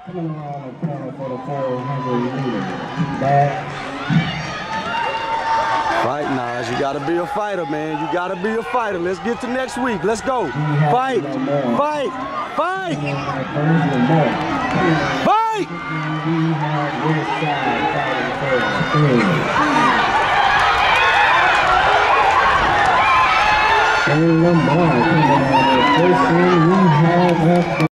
Coming around the corner for the 400 meter. Back. Fight, Nas. You gotta be a fighter, man. You gotta be a fighter. Let's get to next week. Let's go. Fight. Fight. Fight. Fight. And Lamar coming on the first thing we have